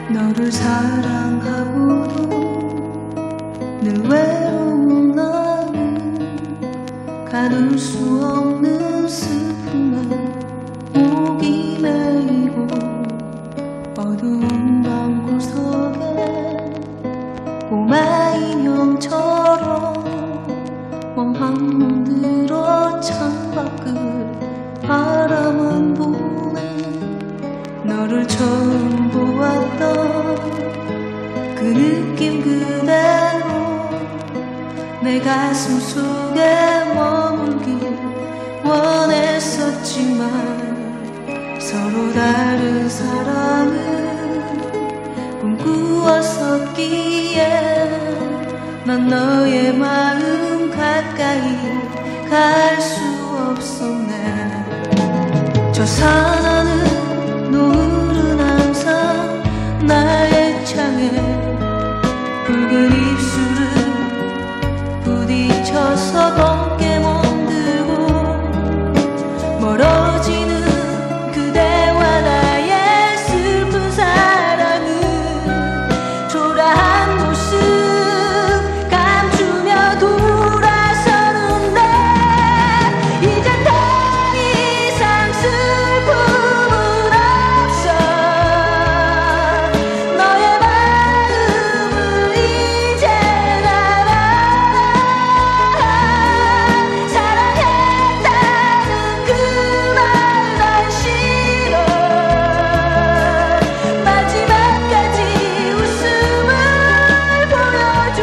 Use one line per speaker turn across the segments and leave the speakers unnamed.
너를 사랑하고도 늘 외로운 나는 가둘 수 없는 슬픔에 목이 메이고 어두운 방 구석에 꼬마 인형처럼 멍한 눈 들어 창밖을 바라만 보네. 너를 처음 보았던 그 느낌 그대로 내 가슴 속에 머물길 원했었지만 서로 다른 사랑을 꿈꾸었었기에 난 너의 마음 가까이 갈 수 없었네. 저 산하는 노을은 항상 나의 창에 붉은 입술을 부딪혀서 검게 멍들고 멀어지는 그대와 나의 슬픈 사랑은 초라한 모습 감추며 돌아서는데 이젠 더 이상 슬픔은 없어. 너의 마음을 이제 알아. 사랑했다는 그 말 난 싫어. 마지막까지 웃음을 보여줘.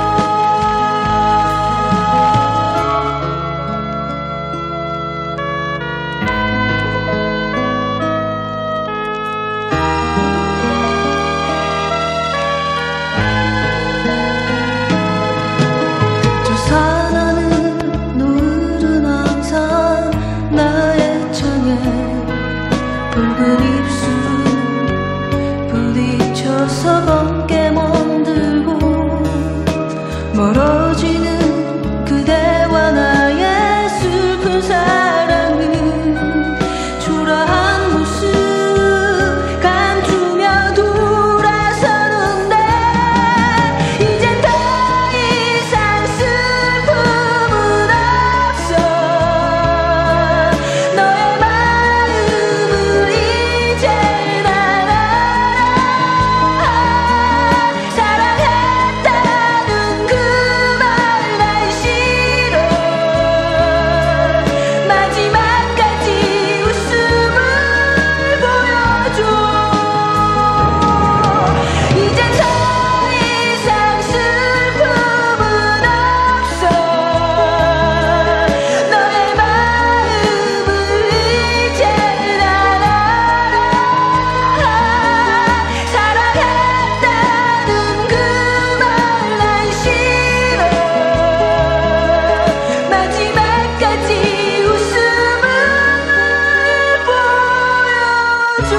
저 산하는 노을은 항상 나의 창에 붉은 입술을 부딪혀서 검게 멍들고 멀어지는 그대와 나의 슬픈 사랑은 초라한 모습 감추며 돌아서는데 이젠 더 이상 슬픔은 없어. 너의 마음을 이제 알아. 사랑했다는 그 말 난 싫어. 마지막까지 웃음을 보여줘. 이젠 더 이상 슬픔은 없어. 너의 마음을 이제 알아. 사랑했다는 그 말 난 싫어. 마지막까지 웃음을 보여줘.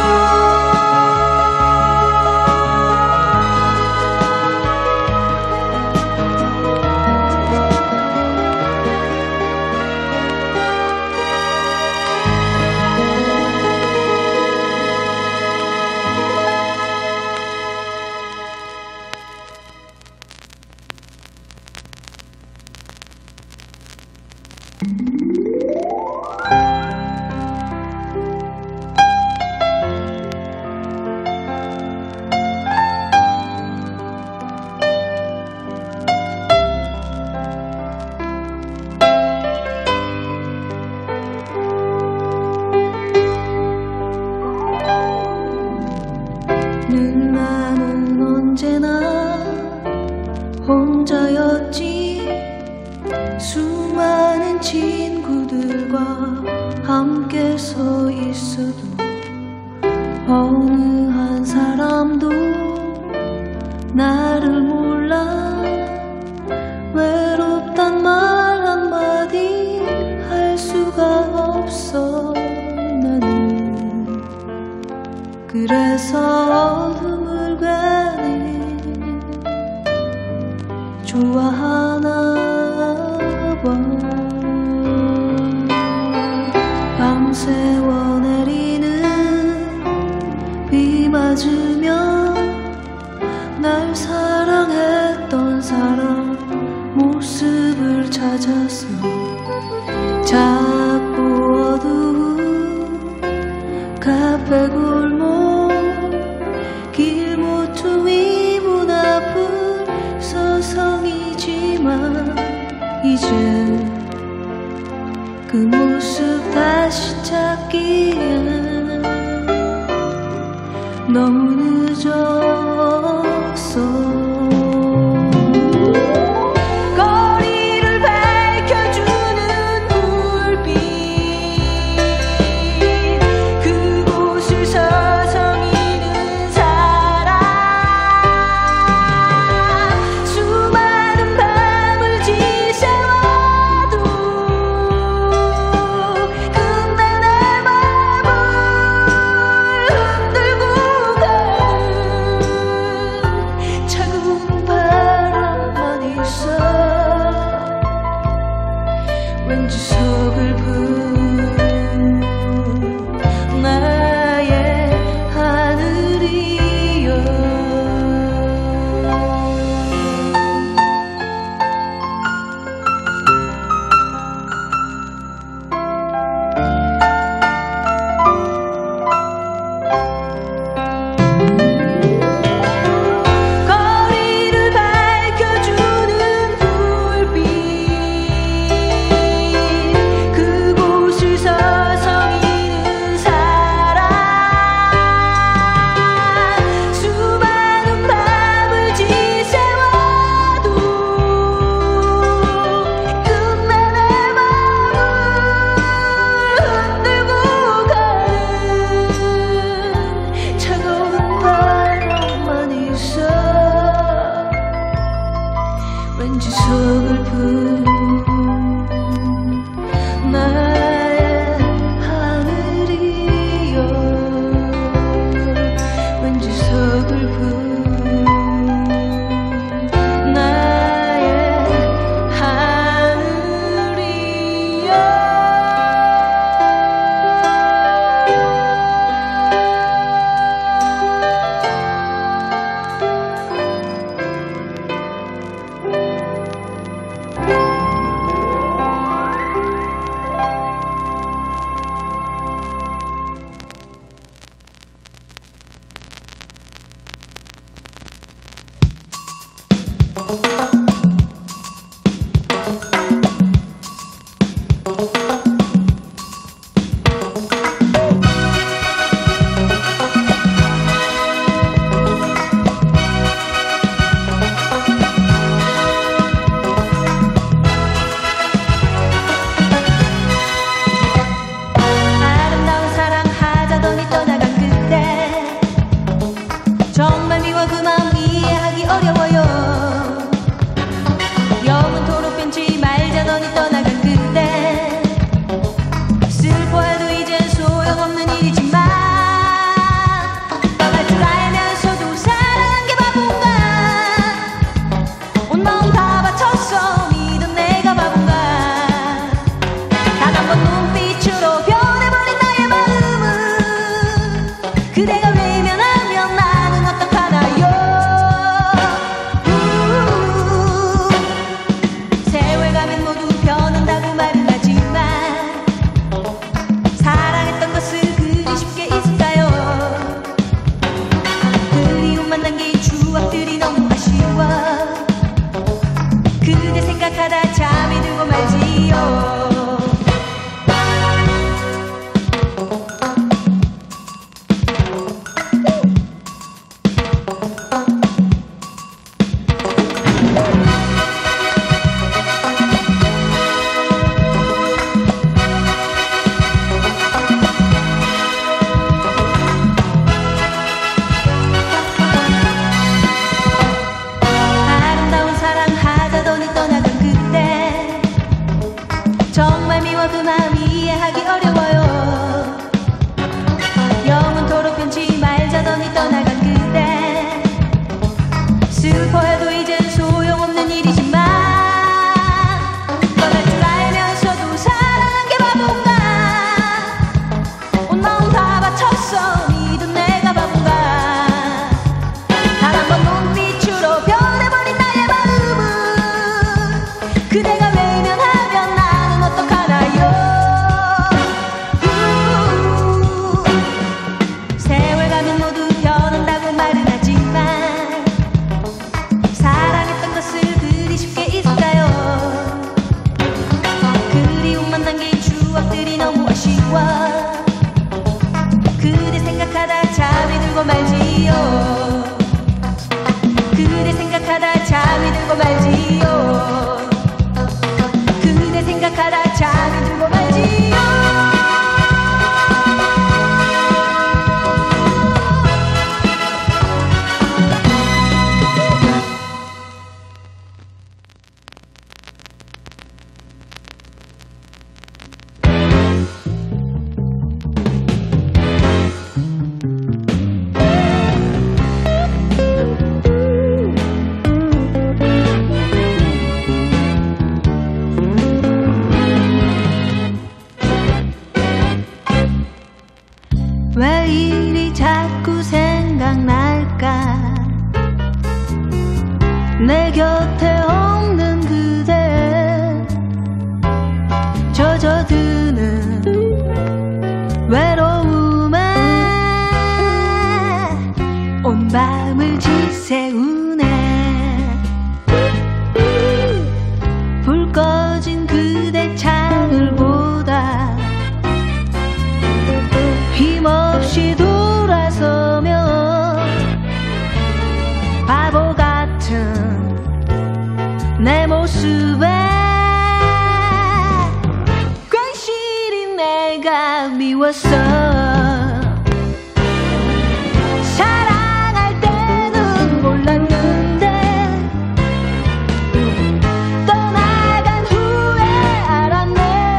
나는 언제나 혼자였지. 수많은 친구들과 함께 서 있어도 어느 한 사람도 나를 몰라. 외롭단 말 한마디 할 수가 없어 나는. 그래서 어둠을 괜히 좋아하나 봐. 밤새워 내리는 비 맞으며 찾아서 작고 어두운 카페 골목 길 모퉁이 문 앞은 서성이지만 이제 그 모습 다시 찾기엔 너무 늦었어. 왠지 서글픈 나의 하늘이여. 거리를 밝혀주는 불빛 왠지 서글픈 나의 하늘이여. 왠지 서글픈 나의 하늘이여. 정말 미워 그 마음 이해하기 어려워요. 영원토록 변치 말자 너니 떠나간 그때. 슬퍼해도 이젠 소용없는 일이지만 떠날 줄 알면서도 사랑한 게 바본가. 온 마음 다 바쳤어 믿은 내가 바본가. 단 한 번 눈빛으로 변해버린 나의 마음은 그대가 외면하면 나는 어떡하나요. 세월 가면 모두 변한다고 말은 하지만 사랑했던 것을 그리 쉽게 잊을까요. 그리움만 남긴 추억들이 너무 아쉬워. 그대 생각하다 잠이 들고 말지요. 아름다운 사랑하자더니 떠나간 그때. 곁에 없는 그대 젖어드는 외로움에 온 밤을 지새우네. 불 꺼진 그대 창을 보다 힘없이 돌아서며 바보 같은 내 모습에 괜시리 내가 미웠어. 사랑할 때는 몰랐는데 떠나간 후에 알았네.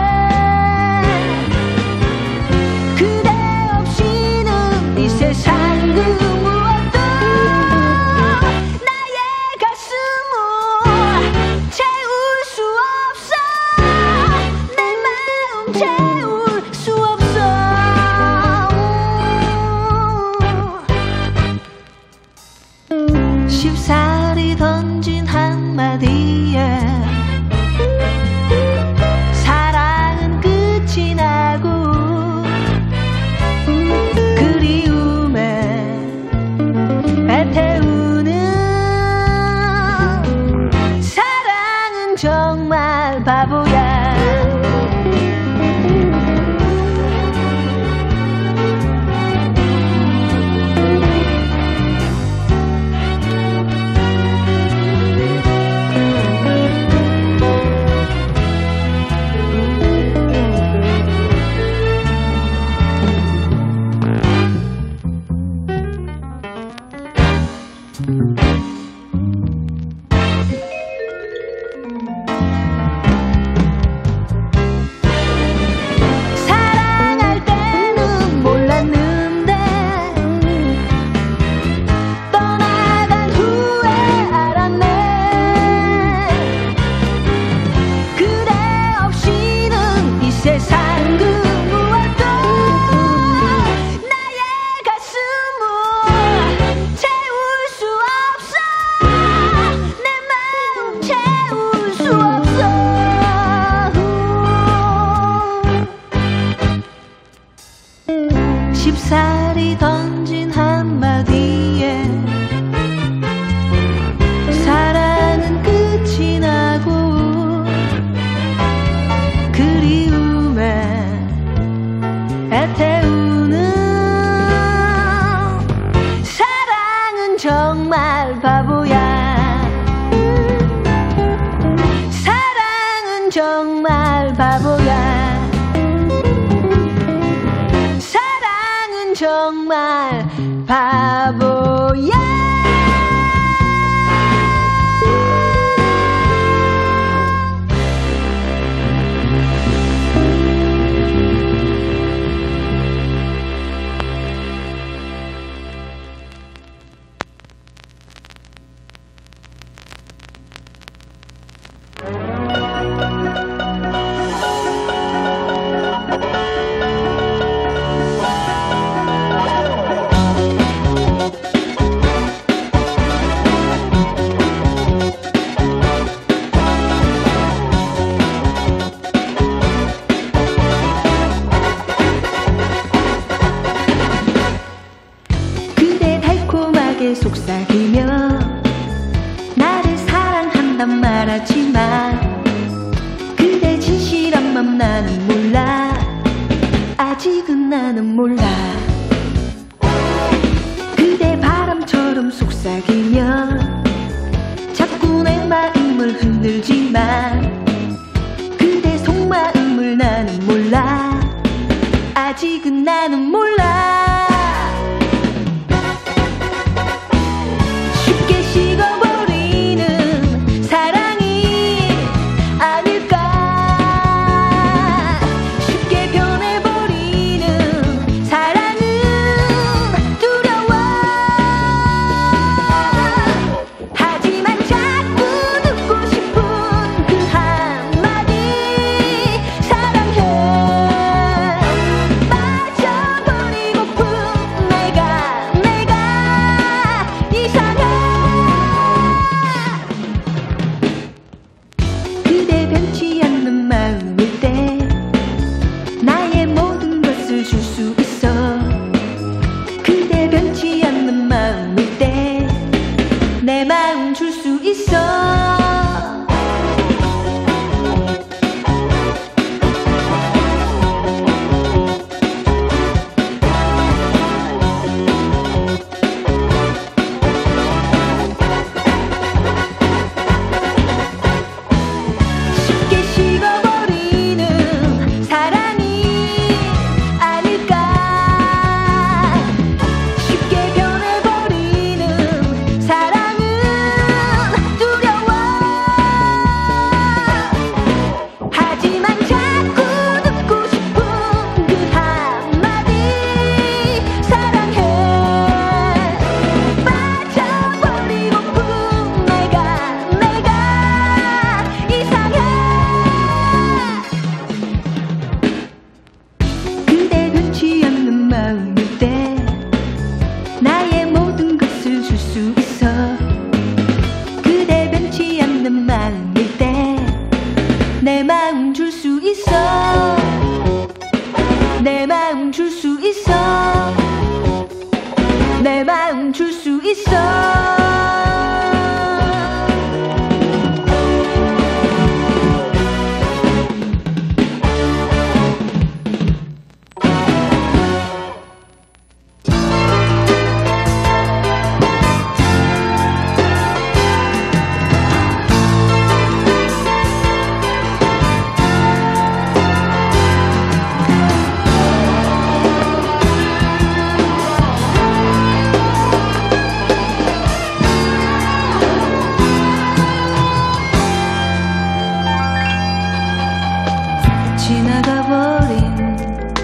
그대 없이는 이 세상 그 무엇도 나의 가슴을 채울 수 없어. 내 마음 채울 수 없어. 쉽사리 던진 한마디에 사랑은 끝이 나고 그리움에 애태우는 사랑은 정말 바보야. 사랑할 때는 몰랐는데 떠나간 후에 알았네. 그대 없이는 이 세상 그 무엇도 나의 가슴을 채울 수 없어. 내 마음 채울 수 없어. 쉽사리 던진 한마디에 사랑은 끝이 나고 그리움에 애태우는 사랑은 정말 바보야. 사랑은 정말 바보야. 사랑은 정말 바보야. 그대 달콤하게 속삭이며 나를 사랑한단 말하지만 그대 진실한 맘 나는 몰라. 아직은 나는 몰라. 그대 바람처럼 속삭이며 자꾸 내 마음을 흔들지만 그대 속마음을 나는 몰라. 아직은 나는 몰라. 쉽게 식어버리는 사랑이 아닐까. 쉽게 변해버리는 사랑은 두려워. 하지만 자꾸 듣고 싶은 그 한마디 사랑해. 빠져버리고픈 내 마음 줄 수 있어. 내 마음 줄 수 있어. 내 마음 줄 수 있어. 내 마음 줄 수 있어. 지나가버린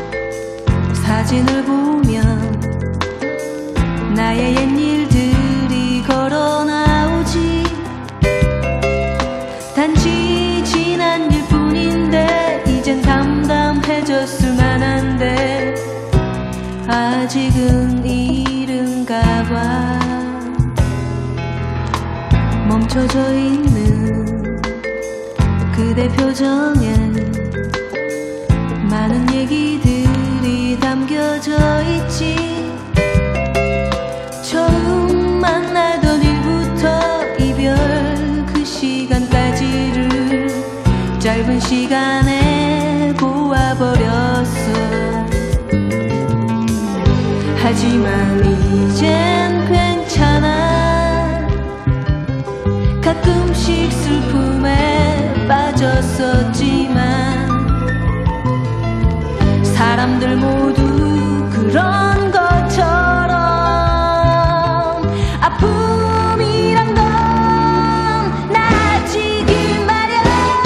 사진을 보면 나의 옛 일들이 걸어 나오지. 단지 지난 일뿐인데 이젠 담담해졌을 만한데 아직은 이른가 봐. 멈춰져 있는 그대 표정엔 많은 얘기들이 담겨져 있지. 처음 만나던 일부터 이별 그 시간까지를 짧은 시간에 보아버렸어. 하지만 이젠 괜찮아. 가끔씩 슬픔에 빠졌었지만 사람들 모두 그런 것처럼 아픔이란 건 나아지길 마련.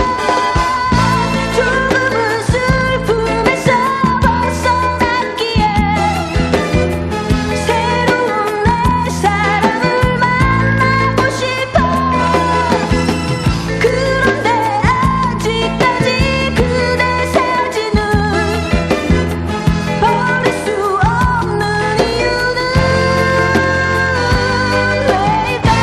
조금은 슬픔에서 벗어났기에 새로운 내 사랑을 만나고 싶어. 그런데 아직까지 그대 사진은 버릴 수 없는 이유는 왜일까?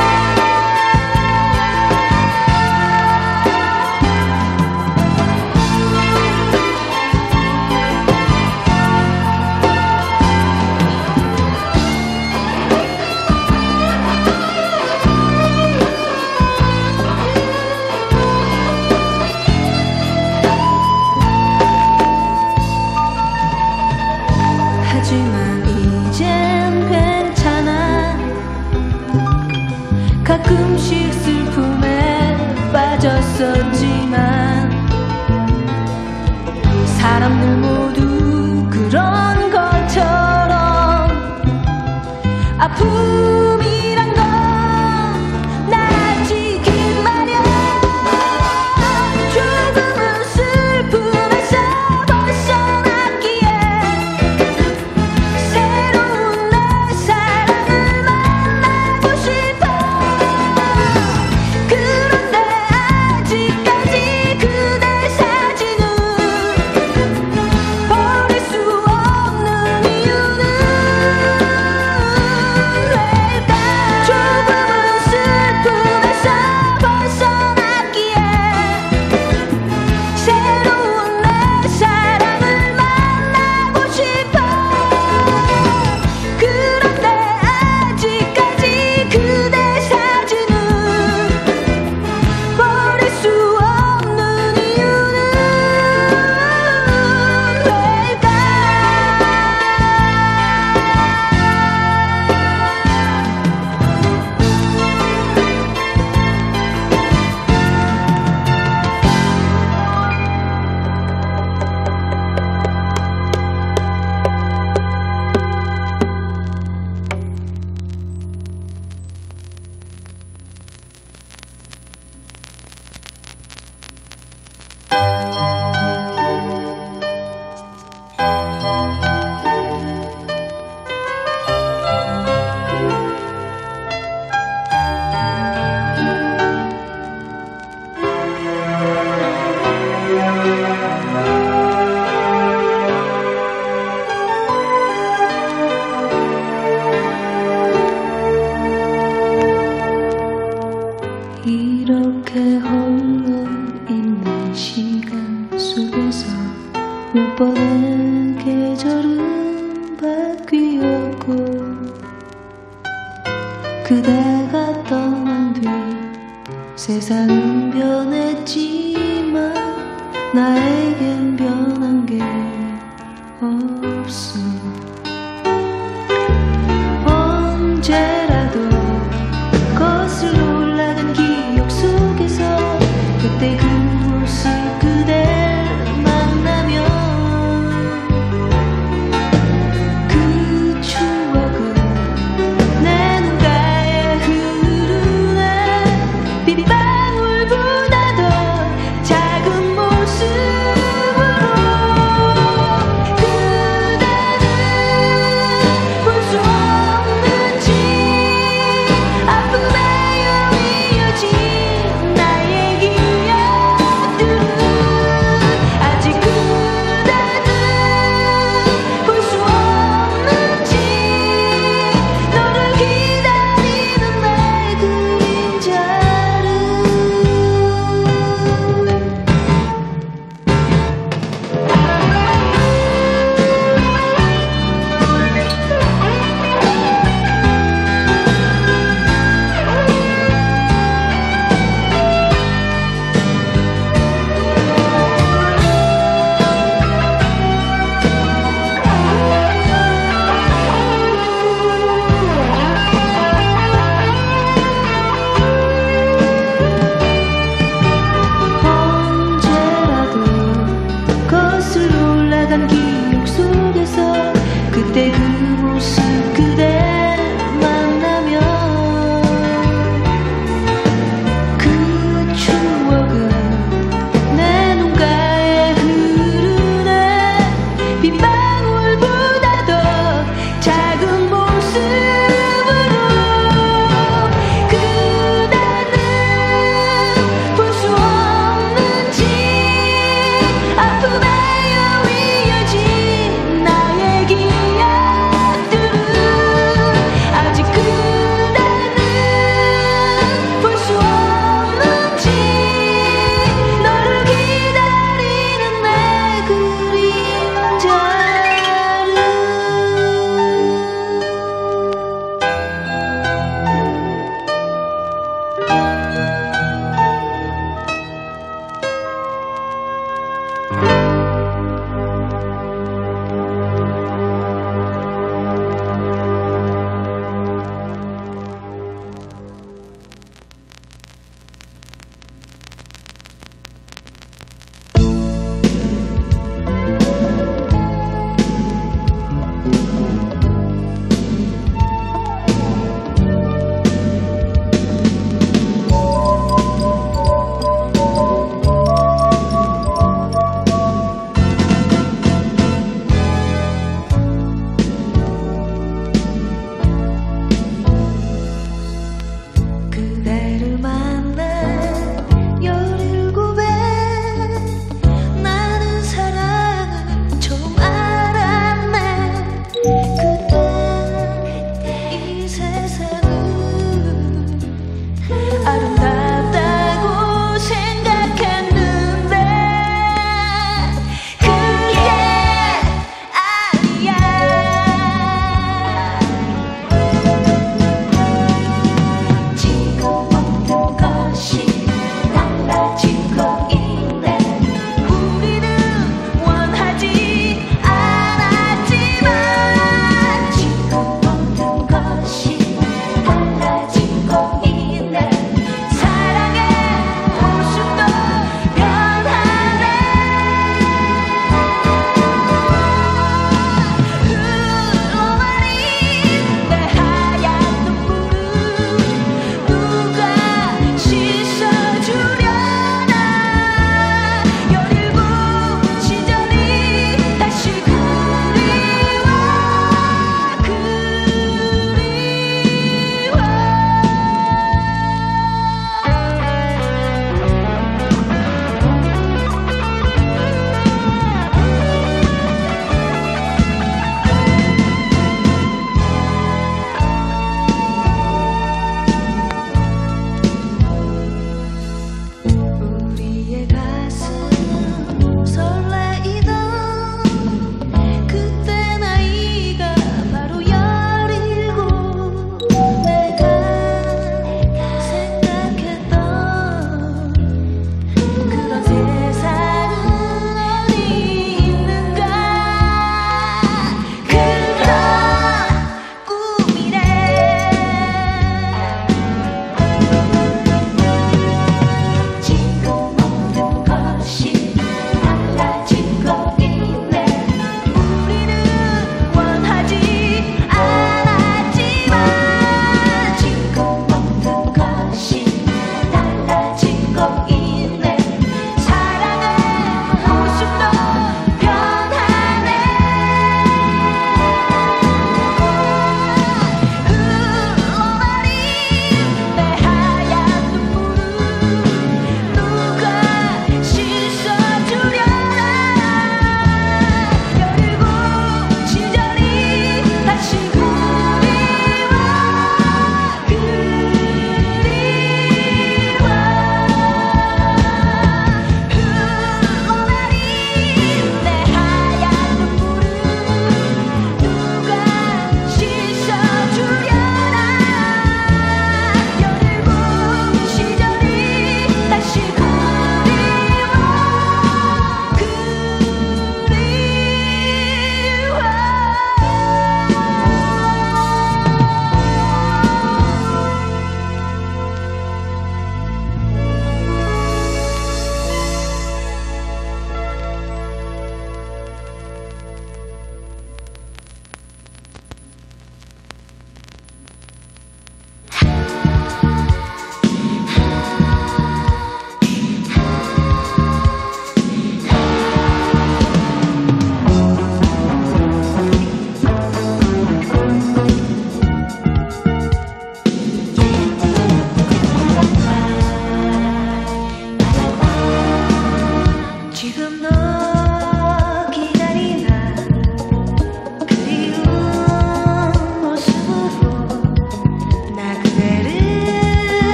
하지만 이젠 괜찮아. 가끔씩 슬픔에 빠졌었지만 사람들 모두 그런 것처럼 아픔이란 건 나아지길 마련. 조금은 슬픔에서 벗어났기에 새로운 내 사랑을 만나고 싶어. 그런데 아직까지 그대 사진은 그대가 떠난 뒤 세상은 변했지만 나에겐 변한 게 없어. 언제라도 거슬러 올라간 기억 속에서 그때 그 모습 그댈 만나면 그 추억은 내 눈가에 흐르네. 빗방울보다 더 작은 모습으로 그대는 볼 수 없는 지 아픔에 이어진 나의 기억들은 아직 그대는 볼 수 없는지 너를 기다리는 나의 그림자를 언제라도 거슬러 올라간 기억 속에서 그때 그 모습 그댈 만나면 그 추억은 내 눈가에 흐르네. 빗방울보다 더 작은 모습으로 그대는 볼 수 없는지 아픔에 이어진 나의 기억들은 아직 그대는 볼 수 없는지 너를 기다리는 내 그림자를 그대를 만난 17에 나는 사랑을 처음 알았네. 그때 이 세상은 아름다운